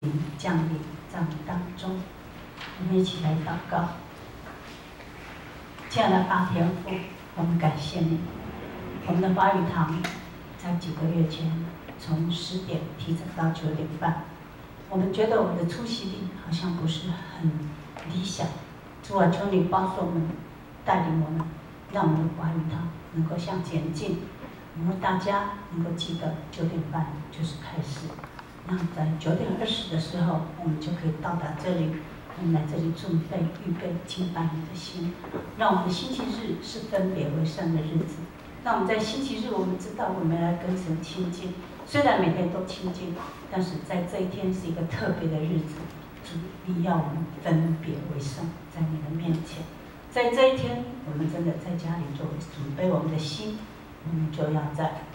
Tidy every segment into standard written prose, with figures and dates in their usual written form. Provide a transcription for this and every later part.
降临在我们当中。我们一起来祷告。亲爱的大天父，我们感谢你。我们的华语堂在几个月前从10点提早到9点半，我们觉得我们的出席率好像不是很理想。主啊，求你帮助我们，带领我们，让我们的华语堂能够向前进，然后大家能够记得9点半就是开始。那在9点20的时候，我们就可以到达这里。我们来这里准备、预备敬拜你的心，让我们的星期日是分别为圣的日子。那我们在星期日，我们知道我们来跟神亲近，虽然每天都亲近，但是在这一天是一个特别的日子。主，你要我们分别为圣，在你的面前。在这一天，我们真的在家里就准备我们的心，我们就要在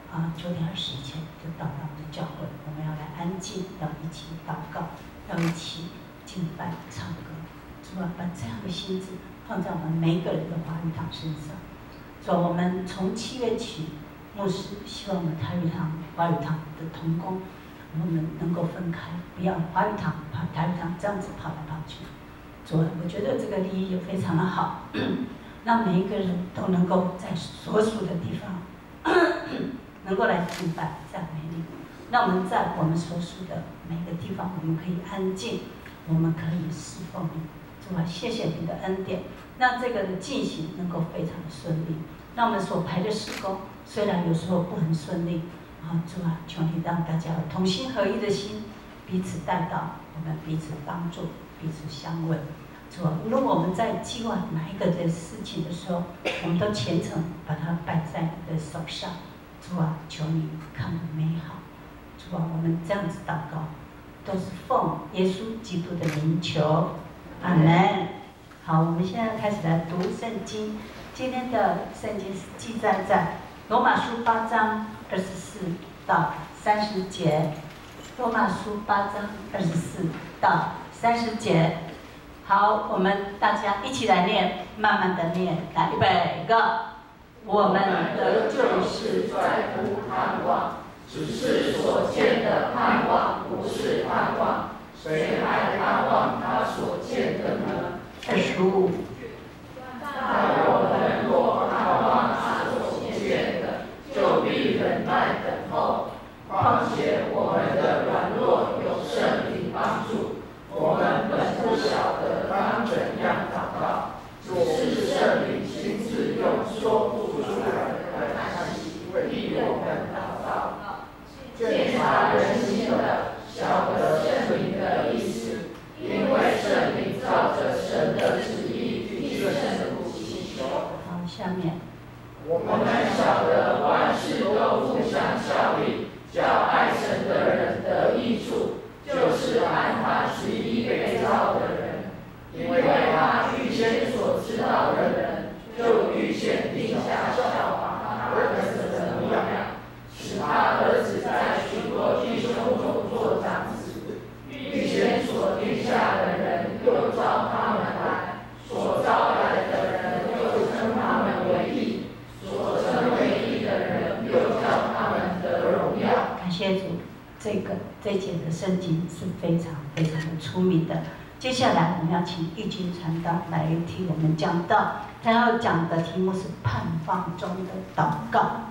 9点20以前就到达我们的教会，我们要来安静，要一起祷告，要一起敬拜、唱歌。主啊，把这样的心智放在我们每一个人的华语堂身上。所以我们从7月起，牧师希望我们台语堂、华语堂的同工，我们能够分开，不要华语堂跑台语堂这样子跑来跑去。主啊，我觉得这个利益也非常的好，让每一个人都能够在所属的地方能够来敬拜、赞美你。让我们在我们所属的每个地方，我们可以安静，我们可以侍奉你。主啊，谢谢你的恩典，让这个的进行能够非常的顺利。让我们所排的事工，虽然有时候不很顺利，主啊，求你让大家有同心合一的心，彼此带到，我们彼此帮助，彼此相问。主啊，无论我们在计划哪一个的事情的时候，我们都虔诚把它摆在你的手上。主啊，求你看我美好。主啊，我们这样子祷告，都是奉耶稣基督的名求，阿门。好，我们现在开始来读圣经。今天的圣经是记载在罗马书8章24到30节。罗马书8章24到30节。好，我们大家一起来念，慢慢的念，来预备，Go。我们得救是在乎盼望，只是所见的盼望不是盼望，谁还盼望他所见的呢？25。但我们若盼望他所见的，就必忍耐等候。况且我们的软弱有圣灵帮助，我们本不晓得当怎样祷告，只是圣灵亲自用说不出来的叹息替我们祷告。鉴察人心的，晓得圣灵的意思，因为圣灵照着神的旨意替圣徒祈求。好，下面我们晓得万事都互相效力，叫爱神的人得益处，就是按他旨意被造的人，因为他预先所知道的人，就预先定下效法他儿子的模样，使他儿子在许多弟兄中做长子。预先所定下的人，又召他们来；所招来的人，又称他们为义；所称为义的人，又叫他们得荣耀。感谢主。这节的圣经是非常非常的出名的。接下来我们要请玉君传道来替我们讲道，他要讲的题目是盼望中的祷告。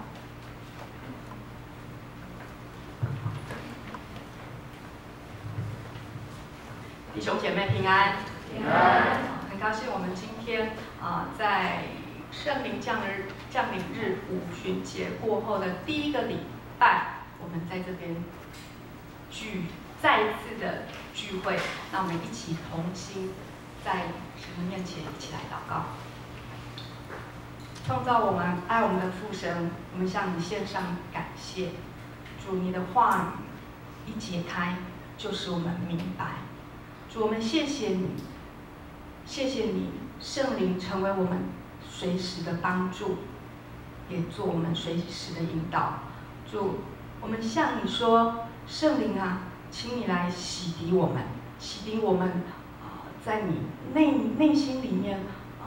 弟兄姐妹平安， 平安。 很高兴我们今天在圣灵降临日五旬节过后的第一个礼拜，我们在这边再一次的聚会，让我们一起同心在神的面前一起来祷告。创造我们、爱我们的父神，我们向你献上感谢。主，你的话语一解开，就使我们明白。主，我们谢谢你，谢谢你，圣灵成为我们随时的帮助，也做我们随时的引导。主，我们向你说，圣灵啊，请你来洗涤我们，洗涤我们在你内心里面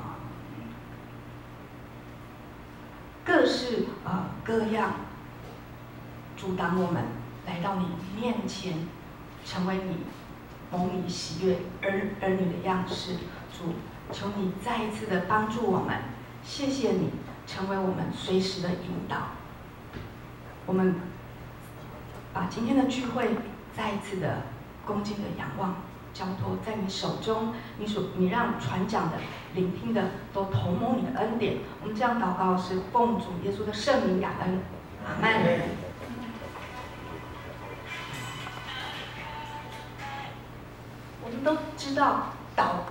各式各样阻挡我们来到你面前成为你蒙你喜悦儿女的样式。主，求你再一次的帮助我们，谢谢你成为我们随时的引导。我们把今天的聚会再一次的恭敬的仰望，交托在你手中，你让传讲的、聆听的都同蒙你的恩典。我们这样祷告是奉主耶稣的圣名感恩，阿们。我们都知道祷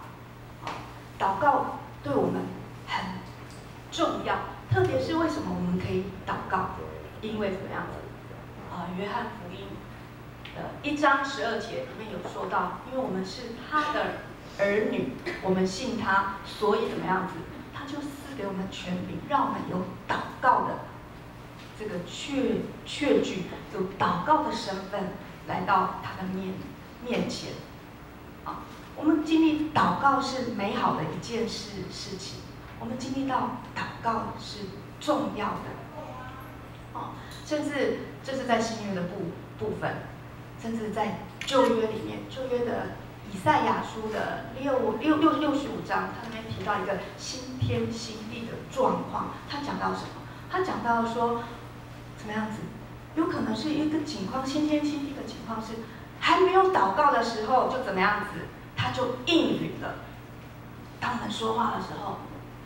告对我们很重要，特别是为什么我们可以祷告？因为怎么样子？约翰福音1章12节里面有说到，因为我们是他的儿女，我们信他，所以怎么样子？他就赐给我们权柄，让我们有祷告的这个确据，有祷告的身份来到他的面前。我们经历祷告是美好的一件事情，我们经历到祷告是重要的。甚至这是在新约的部分，甚至在旧约里面，旧约的以赛亚书的65章，它里面提到一个新天新地的状况。他讲到什么？他讲到说，怎么样子？有可能是一个情况，新天新地的情况是还没有祷告的时候就怎么样子，他就应允了。当我们说话的时候，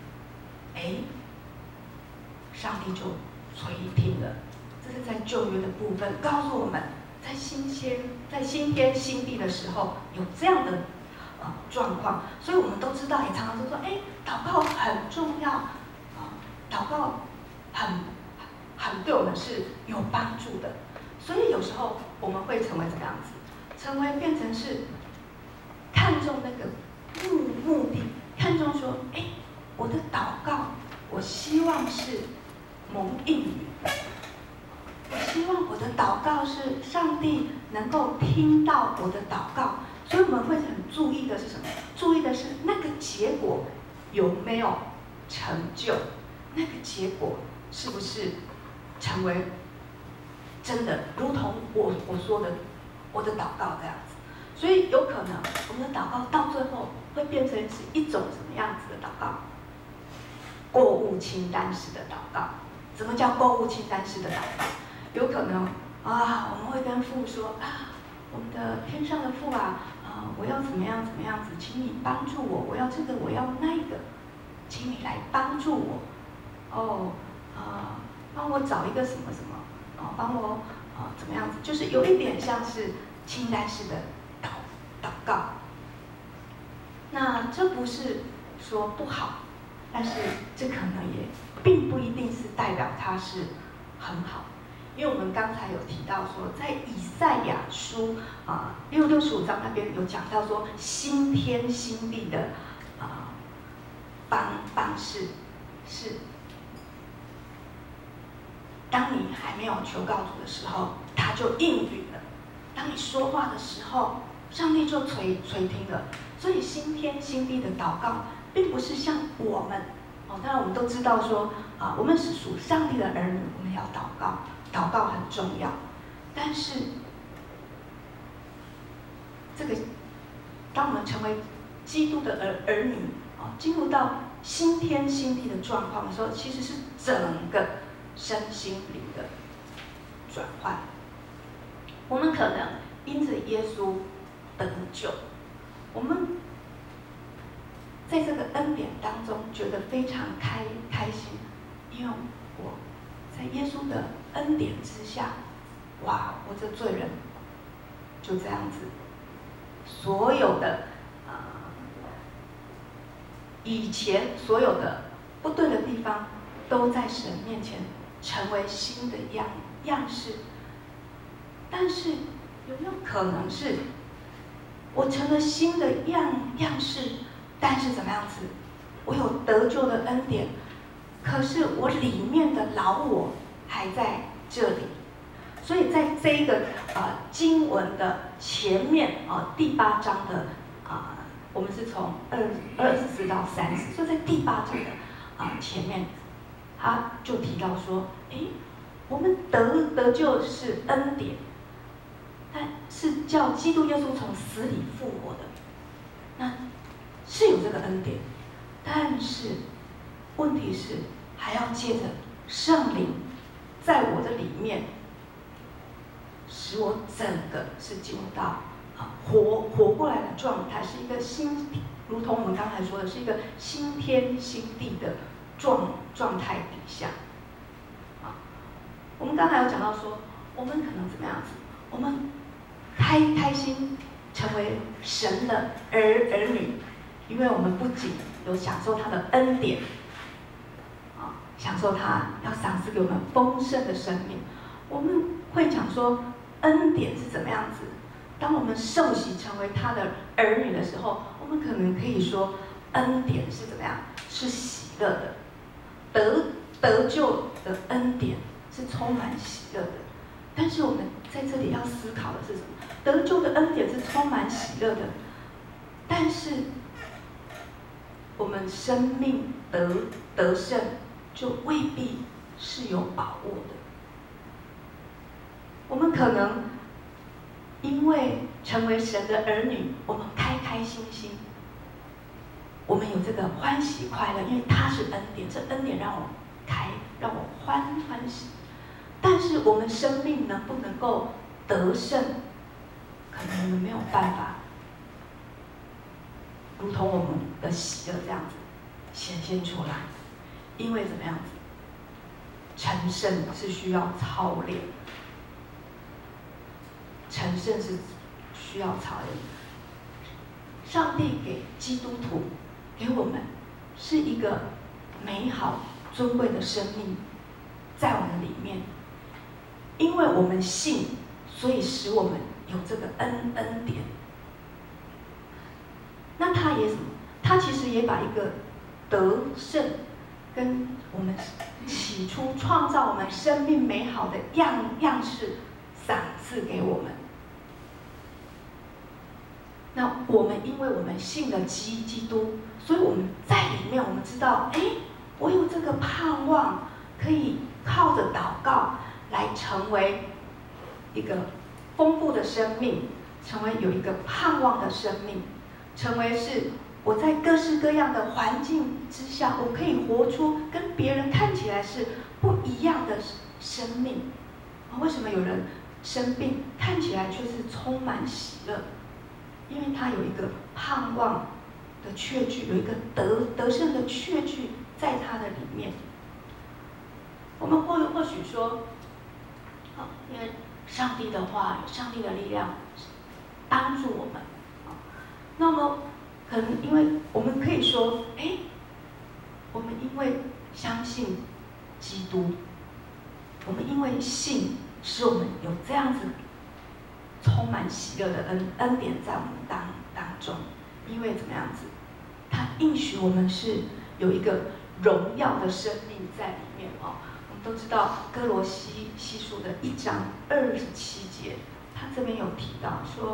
上帝就垂听了。这是在旧约的部分，告诉我们，在新天新地的时候有这样的状况，所以我们都知道，也常常都说，祷告很重要，祷告很对我们是有帮助的。所以有时候我们会成为怎么样子？变成是看重那个目的，看重说，我的祷告，我希望是蒙应允。我希望我的祷告是上帝能够听到我的祷告，所以我们会很注意的是什么？注意的是那个结果有没有成就，那个结果是不是成为真的，如同我说的我的祷告这样子。所以有可能我们的祷告到最后会变成是一种什么样子的祷告？购物清单式的祷告。什么叫购物清单式的祷告？有可能我们会跟父说我们的天上的父我要怎么样怎么样子，请你帮助我，我要这个，我要那个，请你来帮助我。帮我找一个什么什么，帮我怎么样子，就是有一点像是清单式的祷告。那这不是说不好，但是这可能也并不一定是代表它是很好。因为我们刚才有提到说，在以赛亚书65章那边有讲到说，新天新地的方式是，当你还没有求告主的时候，他就应允了；当你说话的时候，上帝就垂听了。所以新天新地的祷告，并不是像我们当然我们都知道说我们是属上帝的儿女，我们要祷告。祷告很重要，但是这个，当我们成为基督的儿女进入到新天新地的状况的时候，其实是整个身心灵的转换。我们可能因着耶稣得救，我们在这个恩典当中觉得非常开心，因为我在耶稣的恩典之下，我这罪人就这样子，所有的以前所有的不对的地方，都在神面前成为新的样式。但是有没有可能是，我成了新的样式，但是怎么样子？我有得救的恩典，可是我里面的老我还在这里。所以在这一个经文的前面第8章的我们是从24到30，所以在第8章的前面，他就提到说，我们得救是恩典， 但是叫基督耶稣从死里复活的，那是有这个恩典，但是问题是还要借着圣灵在我的里面，使我整个是进入到活过来的状态，是一个新，如同我们刚才说的，是一个新天新地的状态底下。我们刚才有讲到说，我们可能怎么样子？我们开心成为神的儿女，因为我们不仅有享受他的恩典，享受他要赏赐给我们丰盛的生命。我们会讲说，恩典是怎么样子？当我们受洗成为他的儿女的时候，我们可能可以说，恩典是怎么样？是喜乐的，得救的恩典是充满喜乐的。但是我们在这里要思考的是什么？得救的恩典是充满喜乐的，但是我们生命得胜，就未必是有把握的。我们可能因为成为神的儿女，我们开心心，我们有这个欢喜快乐，因为它是恩典，这恩典让我欢喜。但是我们生命能不能够得胜，可能我们没有办法，如同我们的喜乐这样子显现出来，因为怎么样子？成圣是需要操练，成圣是需要操练。上帝给基督徒，给我们是一个美好尊贵的生命，在我们里面。因为我们信，所以使我们有这个恩典。那他也什么？他其实也把一个得胜跟我们起初创造我们生命美好的样式赏赐给我们。那我们因为我们信了基督，所以我们在里面，我们知道，我有这个盼望，可以靠着祷告来成为一个丰富的生命，成为有一个盼望的生命，成为是我在各式各样的环境之下，我可以活出跟别人看起来是不一样的生命。为什么有人生病看起来却是充满喜乐？因为他有一个盼望的确据，有一个得胜的确据在他的里面。我们或许说，因为上帝的话有上帝的力量帮助我们，那么可能因为我们可以说，我们因为相信基督，我们因为信，使我们有这样子充满喜乐的恩典在我们当中。因为怎么样子，他应许我们是有一个荣耀的生命在里面哦。我们都知道哥罗西书的1章27节，他这边有提到说，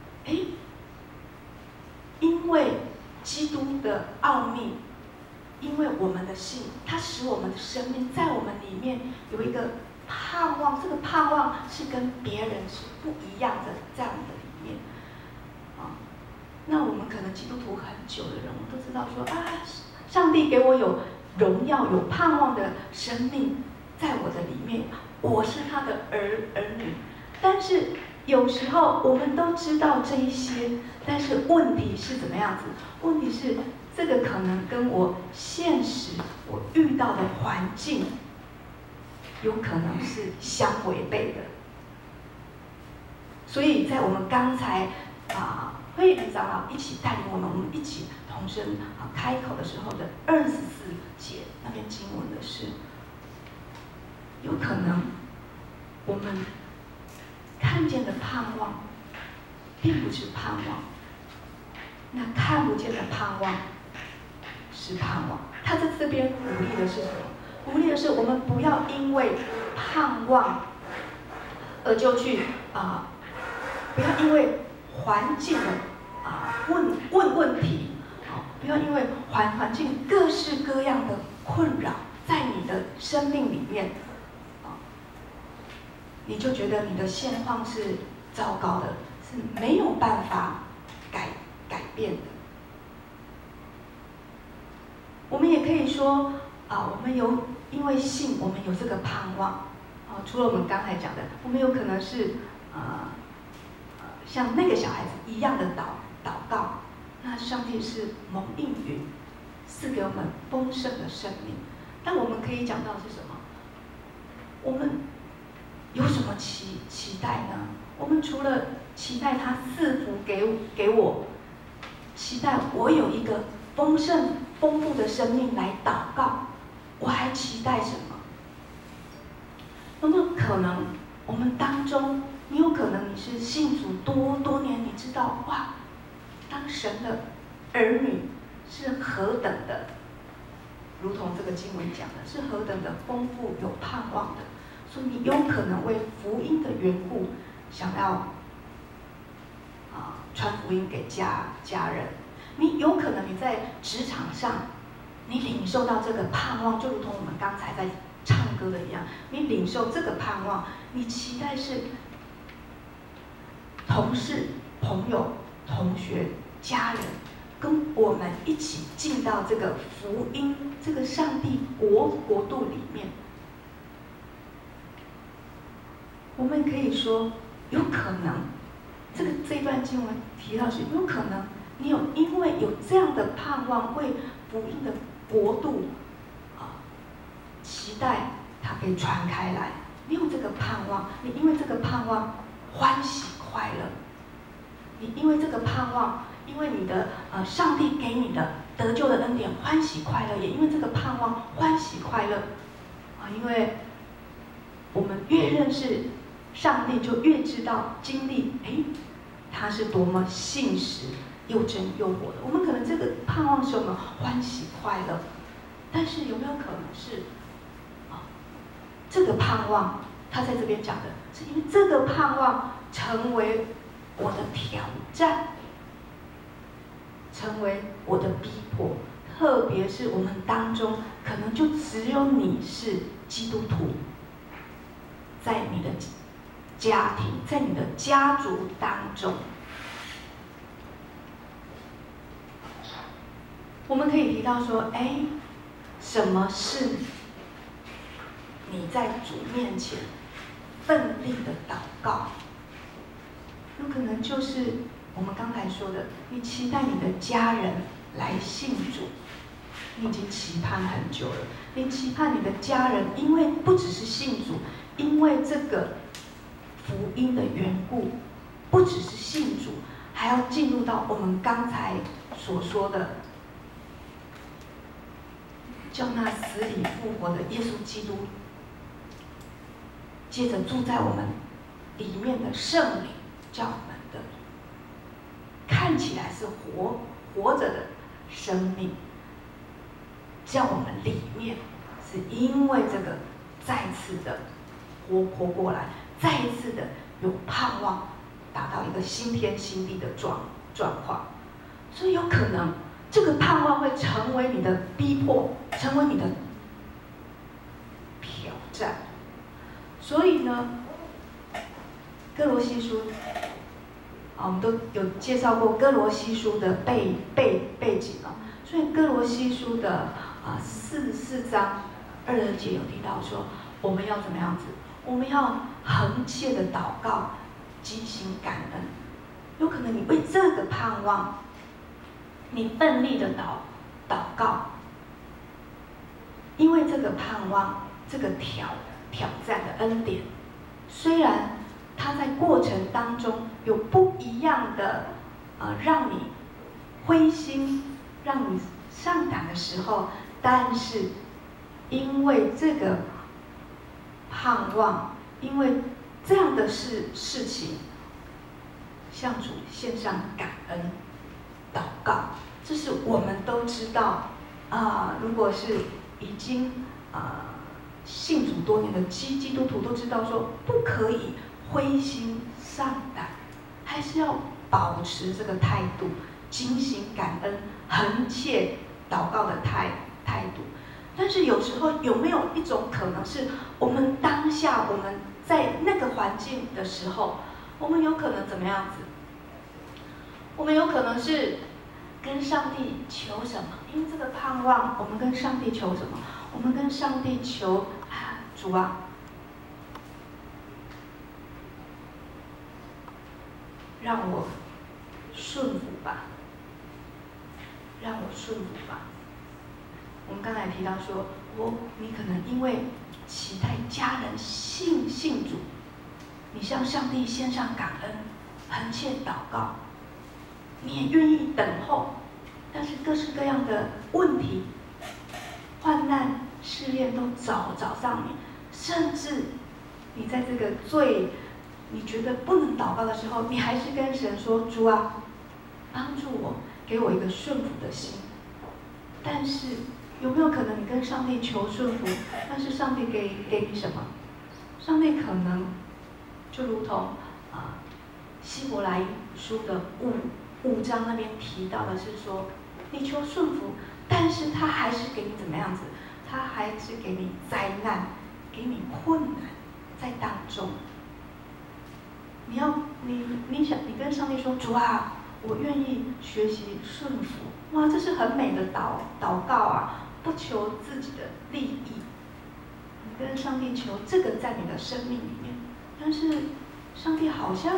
因为基督的奥秘，因为我们的信，它使我们的生命在我们里面有一个盼望，这个盼望是跟别人是不一样的，在我们的里面。那我们可能基督徒很久的人，我们都知道说，上帝给我有荣耀、有盼望的生命在我的里面，我是他的儿女。但是有时候我们都知道这一些，但是问题是怎么样子？问题是这个可能跟我现实我遇到的环境有可能是相违背的。所以在我们刚才会员长老一起带领我们一起同声开口的时候的24节那边经文的是，有可能我们看见的盼望并不是盼望，那看不见的盼望是盼望。他在这边鼓励的是什么？鼓励的是我们不要因为盼望而就去不要因为环境的问题，不要因为环境各式各样的困扰在你的生命里面，你就觉得你的现况是糟糕的，是没有办法改变的。我们也可以说我们因为信，我们有这个盼望。除了我们刚才讲的，我们有可能是像那个小孩子一样的祷告，那上帝是蒙应允，赐给我们丰盛的生命。但我们可以讲到是什么？我们有什么期待呢？我们除了期待他赐福给我，期待我有一个丰盛丰富的生命来祷告，我还期待什么？有没有可能我们当中，你有可能你是信主多年，你知道哇，当神的儿女是何等的，如同这个经文讲的，是何等的丰富有盼望的。所以你有可能为福音的缘故，想要传福音给家人。你有可能你在职场上，你领受到这个盼望，就如同我们刚才在唱歌的一样，你领受这个盼望，你期待是同事、朋友、同学、家人跟我们一起进到这个福音、这个上帝国度里面。我们可以说，有可能这段经文提到是有可能，你因为有这样的盼望，为福音的国度期待它可以传开来。你有这个盼望，你因为这个盼望欢喜快乐，你因为这个盼望，因为你的上帝给你的得救的恩典欢喜快乐，也因为这个盼望欢喜快乐因为我们越认识上帝，就越知道经历他是多么信实又真又活的。我们可能这个盼望使我们欢喜快乐，但是有没有可能是这个盼望，他在这边讲的是因为这个盼望成为我的挑战，成为我的逼迫。特别是我们当中，可能就只有你是基督徒，在你的家庭，在你的家族当中，我们可以提到说，什么是你在主面前奋力的祷告？有可能就是我们刚才说的，你期待你的家人来信主，你已经期盼很久了。你期盼你的家人，因为不只是信主，因为这个福音的缘故，不只是信主，还要进入到我们刚才所说的，叫那死里复活的耶稣基督，接着住在我们里面的圣灵，叫我们的看起来是活着的生命，叫我们里面是因为这个再次的活过来，再一次的有盼望，达到一个新天新地的状况。所以有可能这个盼望会成为你的逼迫，成为你的挑战。所以呢，哥罗西书我们都有介绍过哥罗西书的背景所以哥罗西书的4章2节有提到说，我们要怎么样子？我们要恒切的祷告，尽心感恩。有可能你为这个盼望，你奋力的祷告，因为这个盼望，这个挑战的恩典，虽然它在过程当中有不一样的让你灰心，让你上胆的时候，但是因为这个盼望，因为这样的事情，向主献上感恩祷告，这是我们都知道如果是已经信主多年的基督徒都知道说，不可以灰心丧胆，还是要保持这个态度，精心感恩、恒切祷告的态度。但是有时候有没有一种可能是，我们当下我们在那个环境的时候， 我们有可能怎么样子？我们有可能是跟上帝求什么？因为这个盼望，我们跟上帝求什么？我们跟上帝求啊，主啊，让我顺服吧，让我顺服吧。我们刚才提到说，你可能因为期待家人信主，你向上帝献上感恩，恳切祷告，你也愿意等候，但是各式各样的问题、患难、试炼都找上你，甚至你在这个你觉得不能祷告的时候，你还是跟神说：“主啊，帮助我，给我一个顺服的心。”但是有没有可能你跟上帝求顺服，但是上帝给你什么？上帝可能就如同希伯来书的5章那边提到的是说，你求顺服，但是他还是给你怎么样子？他还是给你灾难，给你困难在当中。你跟上帝说：“主啊，我愿意学习顺服。”哇，这是很美的祷告啊！不求自己的利益，你跟上帝求这个在你的生命里面，但是上帝好像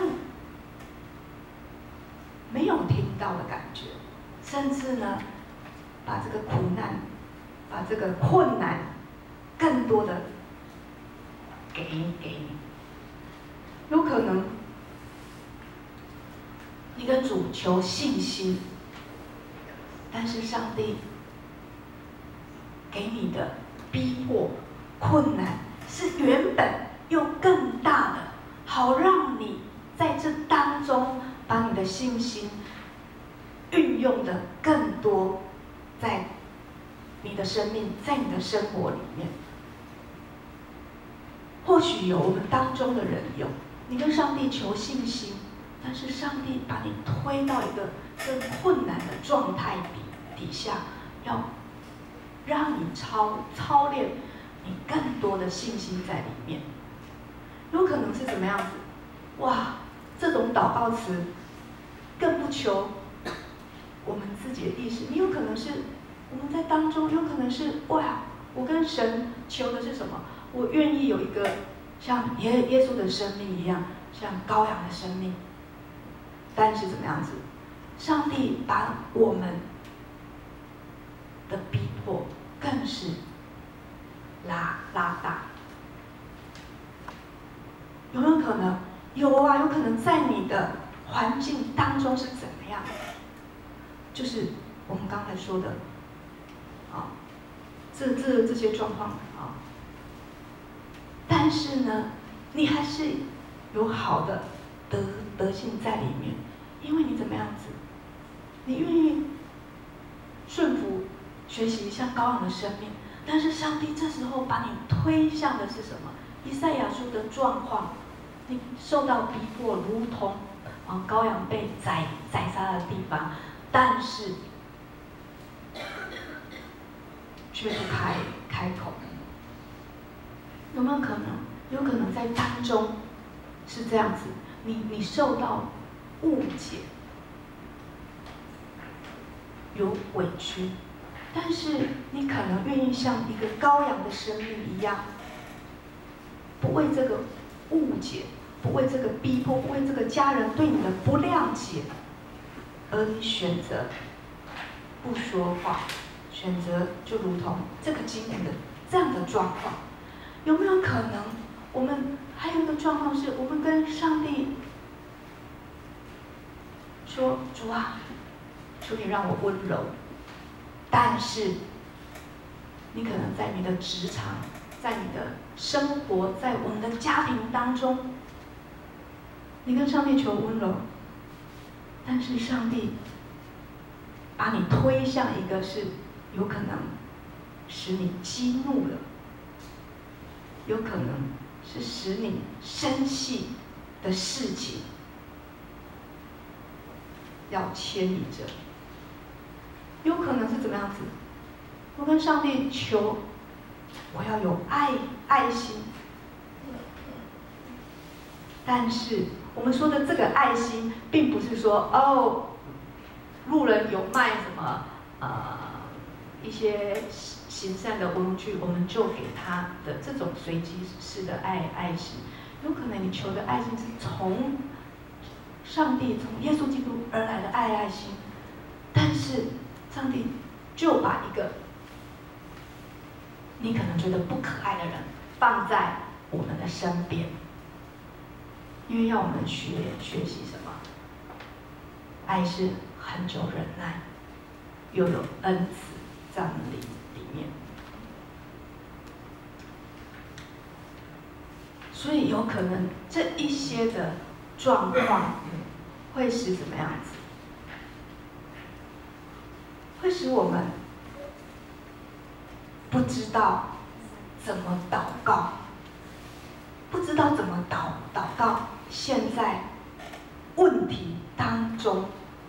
没有听到的感觉，甚至呢，把这个苦难、把这个困难，更多的给你。有可能你跟主求信心，但是上帝给你的逼迫、困难是原本又更大的，好让你在这当中把你的信心运用的更多，在你的生命，在你的生活里面。或许有我们当中的人有，你跟上帝求信心，但是上帝把你推到一个更困难的状态底下，要让你操练你更多的信心在里面。有可能是怎么样子？哇，这种祷告词更不求我们自己的意识，你有可能是我们在当中，有可能是哇，我跟神求的是什么？我愿意有一个像耶稣的生命一样，像羔羊的生命。但是怎么样子？上帝把我们的逼迫更是拉大。有没有可能？有啊，有可能在你的环境当中是怎么样？就是我们刚才说的，这些状况啊。但是呢，你还是有好的德性在里面，因为你怎么样子？你愿意顺服、学习像羔羊的生命，但是上帝这时候把你推向的是什么？以赛亚书的状况，你受到逼迫，如同羔羊被宰杀的地方，但是却不开口。有没有可能？有可能在当中是这样子，你受到误解，有委屈，但是你可能愿意像一个羔羊的生命一样，不为这个误解，不为这个逼迫，不为这个家人对你的不谅解，而你选择不说话，选择就如同这个经文的这样的状况。有没有可能，我们还有一个状况是，我们跟上帝说：“主啊，求你让我温柔。”但是，你可能在你的职场，在你的生活，在我们的家庭当中，你跟上帝求温柔，但是上帝把你推向一个是有可能使你激怒了。有可能是使你生气的事情，要牵引着。有可能是怎么样子？我跟上帝求，我要有爱心，但是我们说的这个爱心，并不是说哦，路人有卖什么一些行善的工具，我们就给他的这种随机式的爱心。有可能你求的爱心是从上帝、从耶稣基督而来的爱心，但是上帝就把一个你可能觉得不可爱的人放在我们的身边，因为要我们学习什么？爱是很久忍耐，又有恩慈在我们里面。所以有可能这一些的状况会使怎么样子？会使我们不知道怎么祷告，不知道怎么祷告。现在问题当中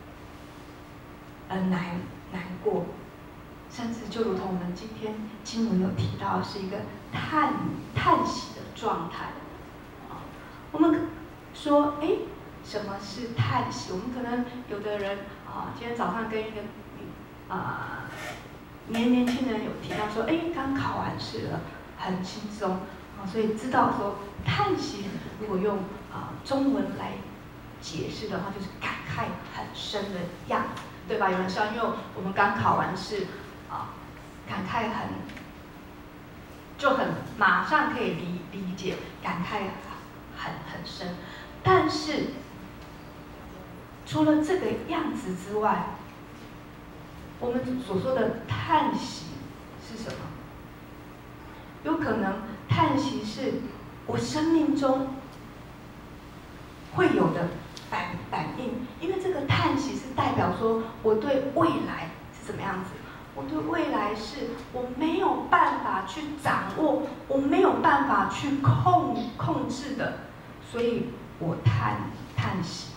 难过，甚至就如同我们今天经文有提到，是一个叹息的状态。我们说，什么是叹息？我们可能有的人今天早上跟一个年轻人有提到说，刚考完试了，很轻松所以知道说叹息，如果用中文来解释的话，就是感慨很深的样子，对吧？有人说，因为我们刚考完试感慨很马上可以理解，感慨很深。但是除了这个样子之外，我们所说的叹息是什么？有可能叹息是我生命中会有的反应，因为这个叹息是代表说我对未来是怎么样子。我对未来是我没有办法去掌握，我没有办法去控制的，所以我叹息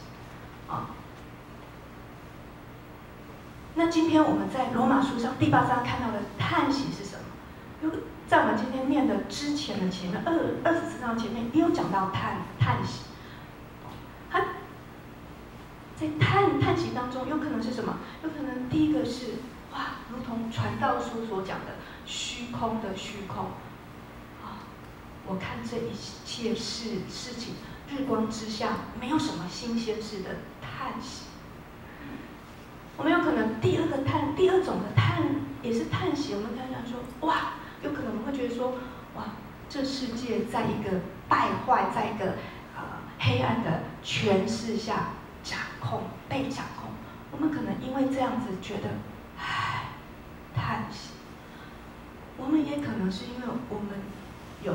那今天我们在罗马书上第8章看到的叹息是什么？在我们今天念的之前的前面24章前面也有讲到叹息。它在叹息当中，有可能是什么？有可能第一个是如同传道书所讲的虚空的虚空我看这一切事情日光之下没有什么新鲜事的叹息。我们有可能第二种的叹也是叹息，我们刚刚说有可能我们会觉得说这世界在一个败坏，在一个黑暗的权势下被掌控，我们可能因为这样子觉得叹息。我们也可能是因为我们有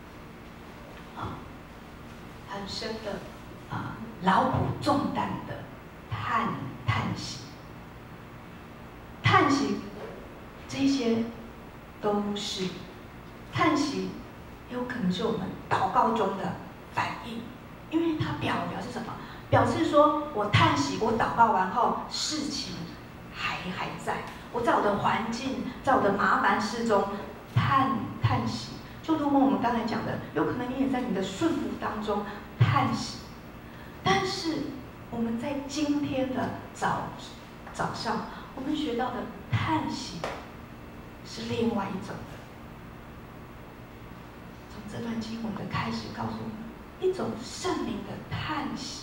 很深的劳苦重担的叹息。叹息，这些都是叹息，有可能是我们祷告中的反应，因为它表示什么？表示说我叹息，我祷告完后，事情还在，我在我的环境，在我的麻烦事中叹息。就如同我们刚才讲的，有可能你也在你的顺服当中叹息，但是我们在今天的早上，我们学到的叹息是另外一种的。从这段经文的开始告诉我们一种圣灵的叹息，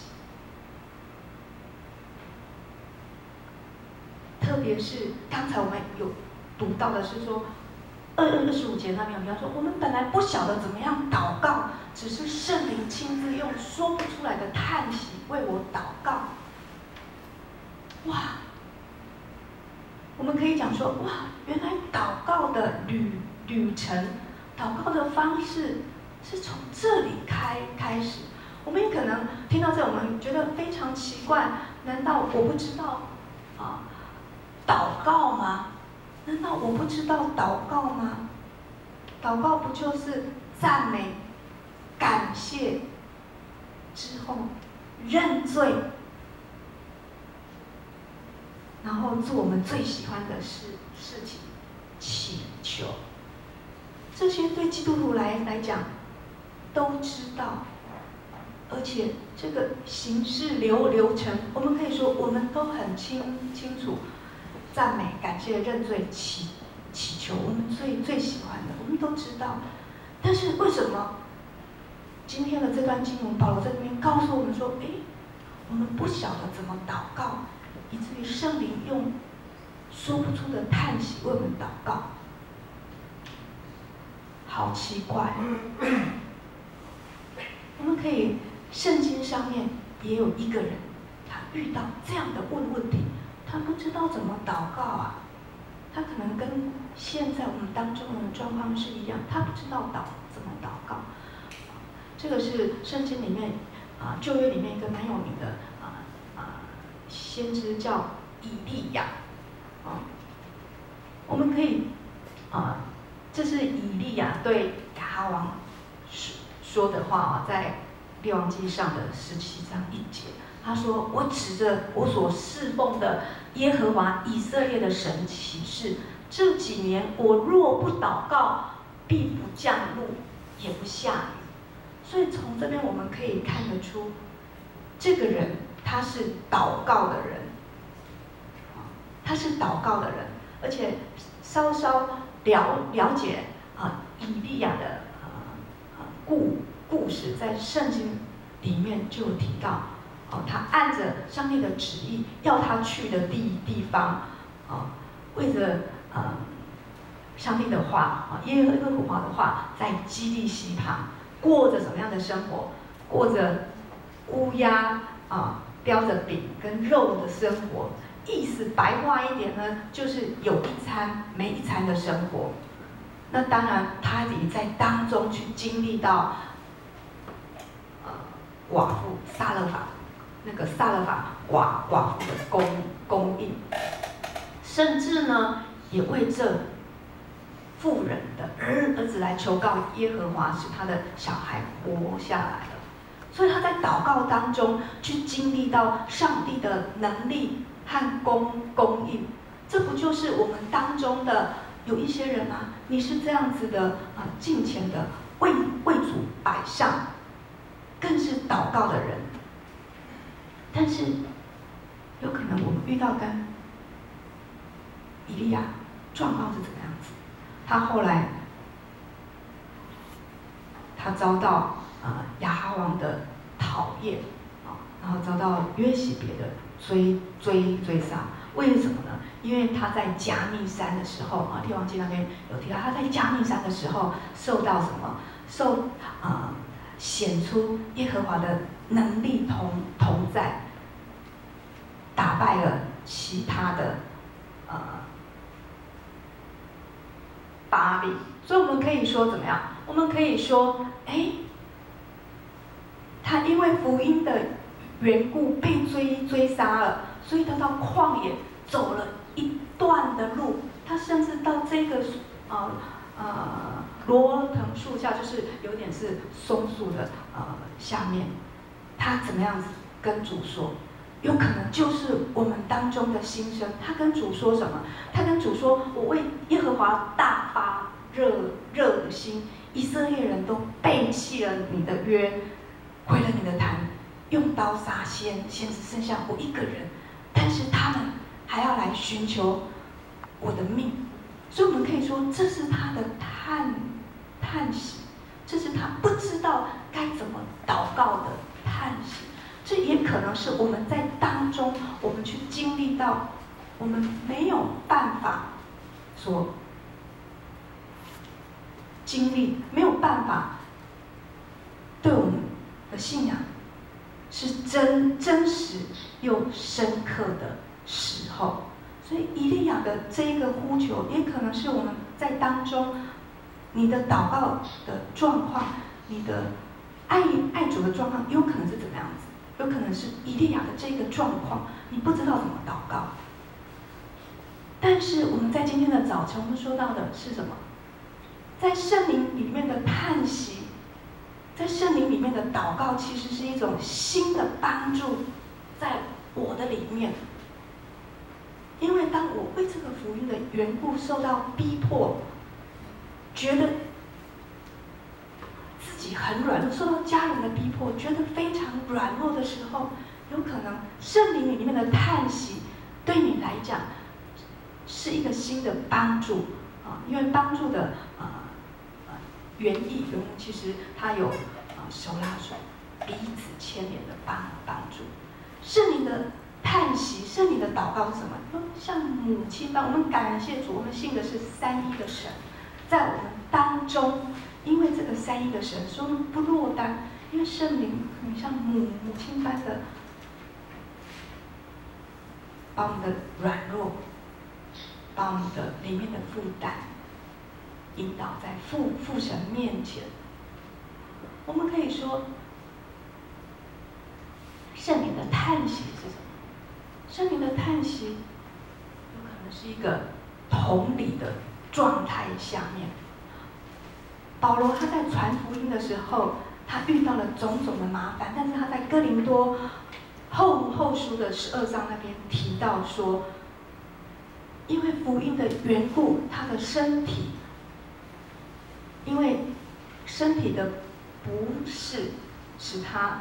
特别是刚才我们有读到的是说25节那边有提到说，我们本来不晓得怎么样祷告，只是圣灵亲自用说不出来的叹息为我祷告。我们可以讲说，原来祷告的旅程，祷告的方式是从这里开始。我们也可能听到这，我们觉得非常奇怪，难道我不知道祷告吗？难道我不知道祷告吗？祷告不就是赞美、感谢之后认罪，然后做我们最喜欢的事情，祈求。这些对基督徒来讲都知道， 而且这个行事流程，我们可以说我们都很清楚，赞美、感谢、认罪、祈求，我们最喜欢的，我们都知道。但是为什么今天的这段经文，保罗在这边告诉我们说，我们不晓得怎么祷告，以至于圣灵用说不出的叹息为我们祷告，好奇怪。我们可以，圣经上面也有一个人，他遇到这样的问题，他不知道怎么祷告啊。他可能跟现在我们当中的状况是一样，他不知道怎么祷告。这个是圣经里面旧约里面一个蛮有名的先知叫以利亚我们可以这是以利亚对亚哈王说的话在列王记上的17章1节，他说：“我指着我所侍奉的耶和华以色列的神起誓，这几年我若不祷告，必不降露，也不下雨。”所以从这边我们可以看得出，这个人他是祷告的人，他是祷告的人，而且稍了解以利亚的故事，在圣经里面就有提到他按着上帝的旨意要他去的地方为着上帝的话耶和华的话，在基利溪旁过着什么样的生活？过着乌鸦叼着饼跟肉的生活。意思白话一点呢，就是有一餐没一餐的生活。那当然，他也在当中去经历到寡妇撒勒法寡妇的供应，甚至呢，也为这妇人的儿子来求告耶和华，使他的小孩活下来了。所以他在祷告当中去经历到上帝的能力和供应，这不就是我们当中的有一些人吗？你是这样子的敬虔的为主摆上，更是祷告的人。但是有可能我们遇到跟以利亚状况是怎么样子？他后来他遭到亚哈王的讨厌然后遭到约洗别的追杀。为什么呢？因为他在加密山的时候列王记那边有提到，他在加密山的时候受到什么？显出耶和华的能力同在，打败了其他的巴力。所以我们可以说怎么样？我们可以说，他因为福音的缘故被追杀了，所以他到旷野走了一段的路。他甚至到这个罗藤树下，就是有点是松树的下面，他怎么样子跟主说？有可能就是我们当中的心声。他跟主说什么？他跟主说：“我为耶和华大发热心，以色列人都背弃了你的约，毁了你的坛，用刀杀先只剩下我一个人，但是他们还要来寻求我的命。”所以我们可以说，这是他的叹息，这是他不知道该怎么祷告的叹息。这也可能是我们在当中，我们去经历到，我们没有办法所经历，没有办法对我们的信仰是真实又深刻的时候。所以以利亚的这一个呼求，也可能是我们在当中，你的祷告的状况，你的爱主的状况，有可能是怎么样子？有可能是以利亚的这个状况，你不知道怎么祷告。但是我们在今天的早晨，我们说到的是什么？在圣灵里面的叹息，在圣灵里面的祷告，其实是一种新的帮助，在我的里面。因为当我为这个福音的缘故受到逼迫，觉得自己很软弱，受到家人的逼迫，觉得非常软弱的时候，有可能圣灵里面的叹息，对你来讲是一个新的帮助啊，因为帮助的原意其实它有手拉手、彼此牵连的帮助。圣灵的叹息，圣灵的祷告是什么？像母亲般，我们感谢主，我们信的是三一的神，在我们当中，因为这个三一的神，所以我们不落单，因为圣灵很像母亲般的，把我们的软弱，把我们的里面的负担，引导在父神面前。我们可以说，圣灵的叹息是什么？圣灵的叹息，有可能是一个同理的状态下面。保罗他在传福音的时候，他遇到了种种的麻烦，但是他在哥林多后书的12章那边提到说，因为福音的缘故，他的身体，因为身体的不适，使他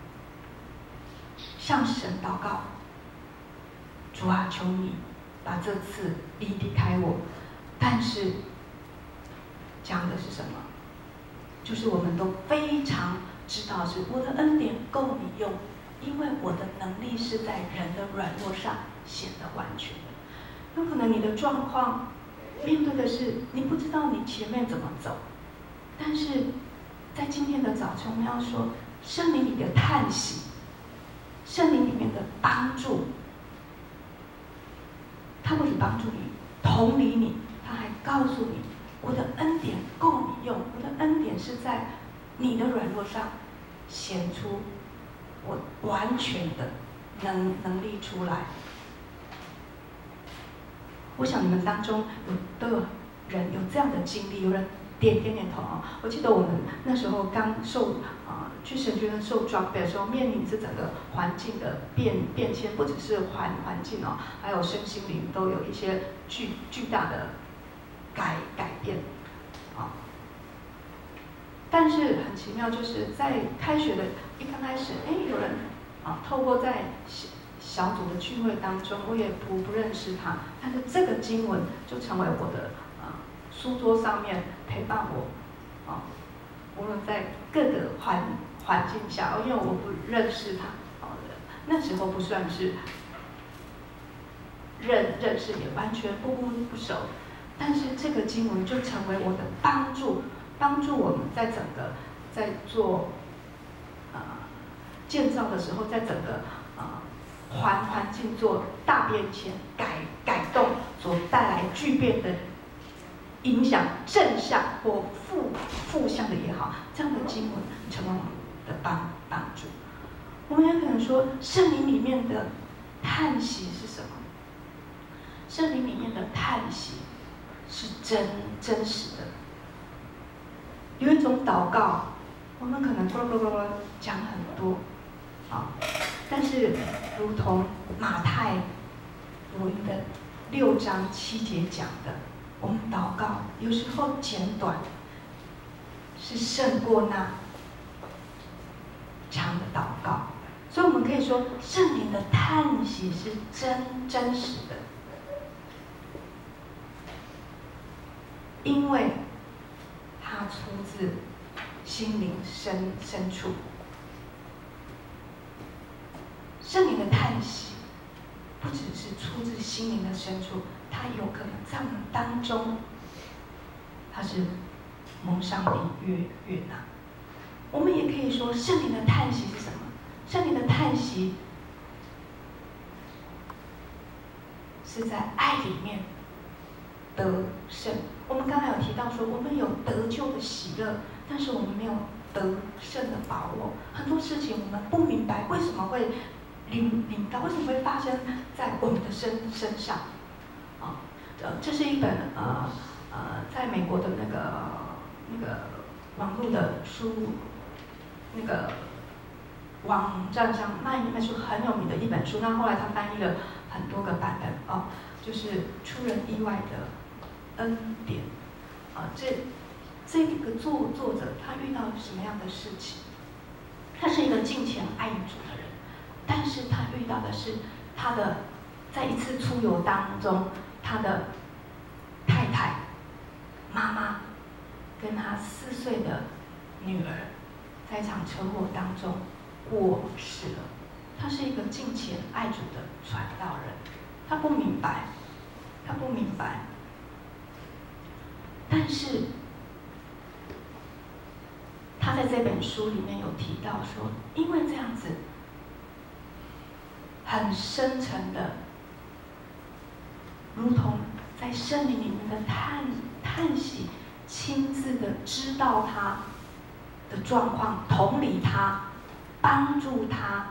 向神祷告：主啊，求你把这次离开我。但是讲的是什么？就是我们都非常知道，是我的恩典够你用，因为我的能力是在人的软弱上显得完全的。有可能你的状况面对的是你不知道你前面怎么走，但是在今天的早晨，我们要说圣灵里的叹息，圣灵里面的帮助，他不仅帮助你，同理你，他还告诉你，我的恩典够你用，我的恩典是在你的软弱上显出我完全的能力出来。我想你们当中都有人有这样的经历，有人点头啊！我记得我们那时候刚去神学院受装备的时候，面临是整个环境的变迁，不只是环境哦，还有身心灵都有一些巨大的改变啊。但是很奇妙，就是在开学的刚开始，有人透过在小组的聚会当中，我也不认识他，但是这个经文就成为我的书桌上面陪伴我无论在各个环境下，因为我不认识他那时候不算是认识，也完全不熟，但是这个经文就成为我的帮助我们在做建造的时候，在整个环境做大变迁、改动所带来巨变的影响，正向或负向的也好，这样的经文成为我们的帮助。我们也可能说，圣灵里面的叹息是什么？圣灵里面的叹息是真实的。有一种祷告，我们可能讲很多但是如同马太福音的6章7节讲的，我们祷告有时候简短，是胜过那长的祷告。所以我们可以说，圣灵的叹息是真实的，因为它出自心灵深处。圣灵的叹息不只是出自心灵的深处，它有可能在我们当中，它是蒙上帝悦纳。我们也可以说，圣灵的叹息是什么？圣灵的叹息是在爱里面得胜。我们刚才有提到说，我们有得救的喜乐，但是我们没有得胜的把握。很多事情我们不明白为什么会临到，为什么会发生在我们的身上？这是一本在美国的那个网络的书，那个网站上卖书很有名的一本书。那后来他翻译了很多个版本就是出人意外的恩典这个作者他遇到什么样的事情？他是一个敬虔爱主的人，但是他遇到的是他的在一次出游当中，他的太太、妈妈跟他4岁的女儿在一场车祸当中过世了。他是一个敬虔爱主的传道人，他不明白，但是他在这本书里面有提到说，因为这样子很深沉的，如同在圣灵里面的叹息，亲自的知道他的状况，同理他，帮助他，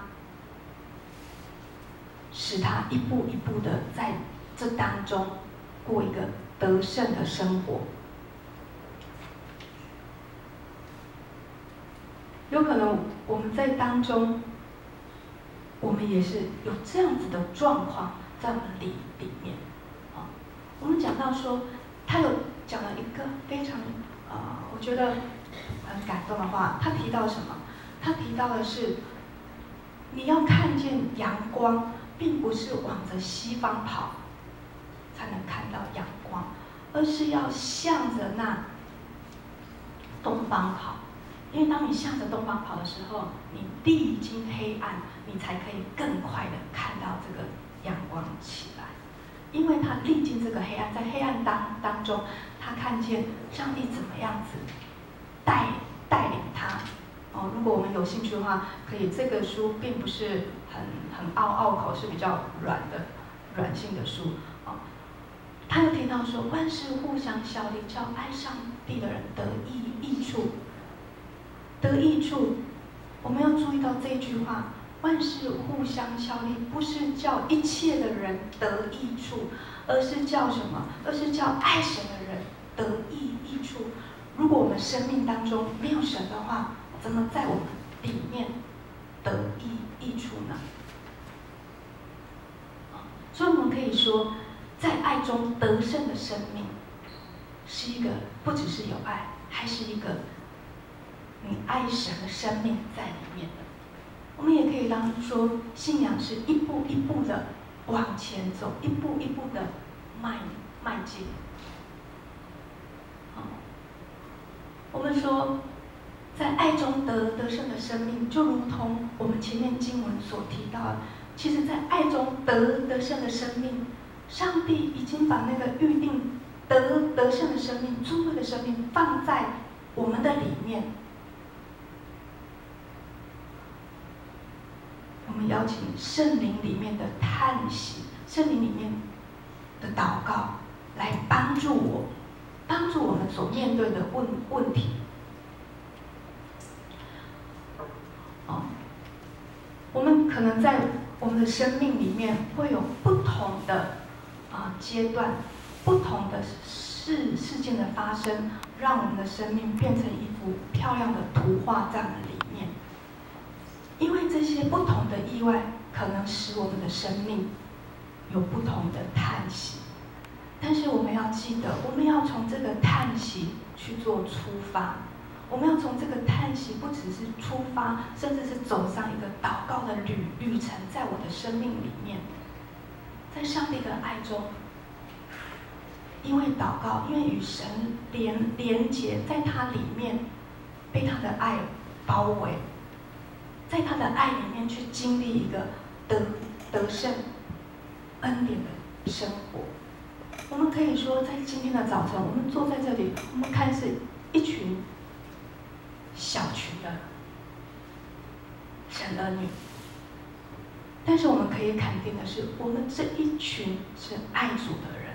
使他一步一步的在这当中过一个得胜的生活。有可能我们在当中，我们也是有这样子的状况在我们里面。我们讲到说，他有讲了一个非常我觉得很感动的话。他提到什么？他提到的是，你要看见阳光，并不是往着西方跑才能看到阳光，而是要向着那东方跑。因为当你向着东方跑的时候，你历经黑暗，你才可以更快的看到这个阳光起来。因为他历经这个黑暗，在黑暗当中，他看见上帝怎么样子带领他。如果我们有兴趣的话，可以。这个书并不是很拗口，是比较软性的书。他又提到说，万事互相效力，叫爱上帝的人得益处。得益处，我们要注意到这一句话：万事互相效力，不是叫一切的人得益处，而是叫什么？而是叫爱神的人得益处。如果我们生命当中没有神的话，怎么在我们里面得益处呢？所以我们可以说，在爱中得胜的生命，是一个不只是有爱，还是一个你爱神的生命在里面的。我们也可以当说，信仰是一步一步的往前走，一步一步的迈进。我们说，在爱中得胜的生命，就如同我们前面经文所提到的，其实在爱中得胜的生命，上帝已经把那个预定得胜的生命、尊贵的生命放在我们的里面。我们邀请圣灵里面的叹息，圣灵里面的祷告，来帮助我们所面对的问题。我们可能在我们的生命里面会有不同的阶段，不同的事件的发生，让我们的生命变成一幅漂亮的图画在我们里面。因为这些不同的意外，可能使我们的生命有不同的叹息。但是我们要记得，我们要从这个叹息去做出发。我们要从这个叹息，不只是出发，甚至是走上一个祷告的旅程，在我的生命里面，在上帝的爱中，因为祷告，因为与神连结，在他里面被他的爱包围，在他的爱里面去经历一个得胜恩典的生活。我们可以说，在今天的早晨，我们坐在这里，我们看是一群小群的神儿女，但是我们可以肯定的是，我们这一群是爱主的人。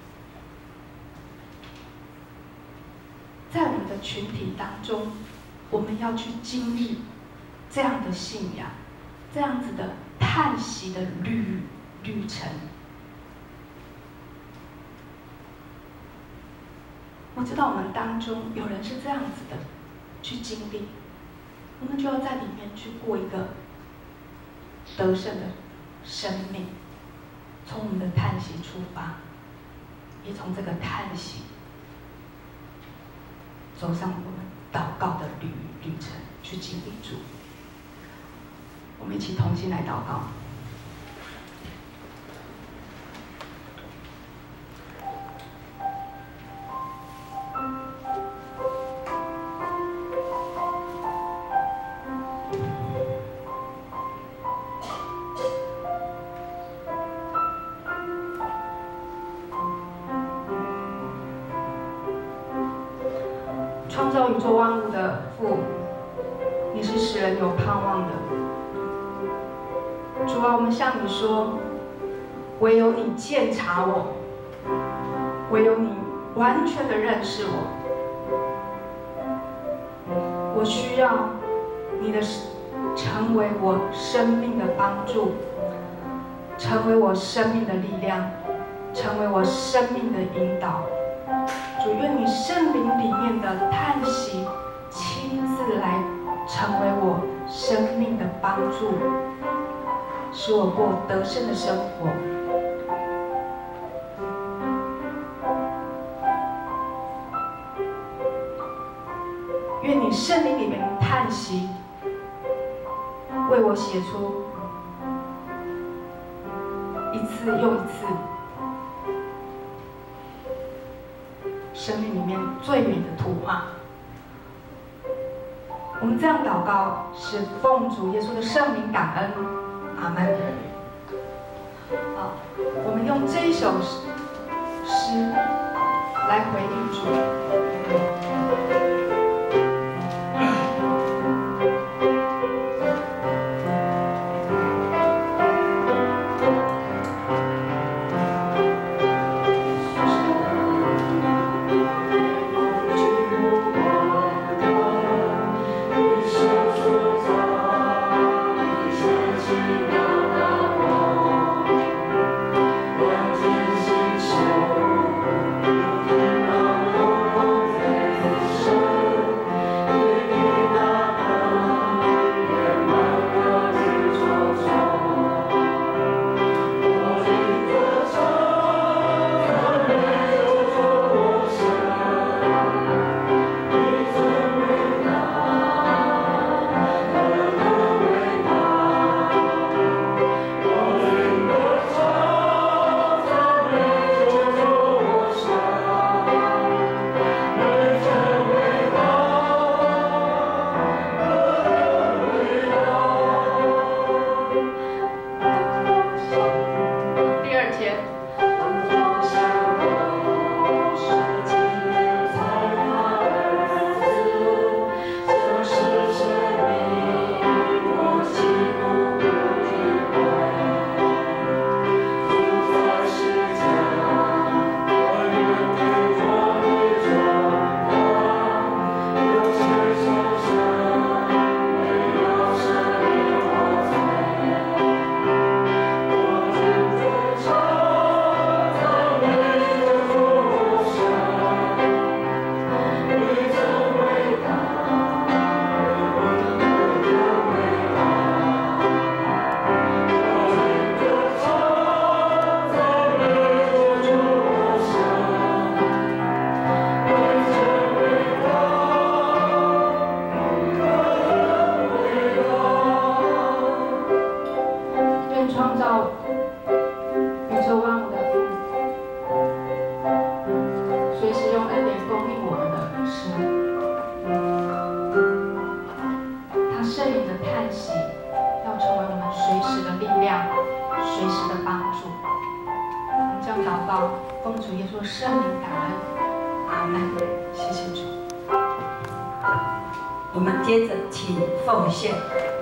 在我们的群体当中，我们要去经历这样的信仰，这样子的叹息的旅程。我知道我们当中有人是这样子的去经历，我们就要在里面去过一个得胜的生命，从我们的叹息出发，也从这个叹息走上我们祷告的旅程，去经历主。我们一起同心来祷告。创造宇宙万物的父，你是使人有盼望的。主啊，我们向你说，唯有你鉴察我，唯有你完全的认识我。我需要你的成为我生命的帮助，成为我生命的力量，成为我生命的引导。主，愿你圣灵里面的叹息亲自来成为我生命的帮助，使我过得胜的生活。愿你圣灵里面的叹息为我写出一次又一次生命里面最美的图画。我们这样祷告，是奉主耶稣的圣名感恩，阿门。好，我们用这一首诗来回应主。 我们接着请奉献。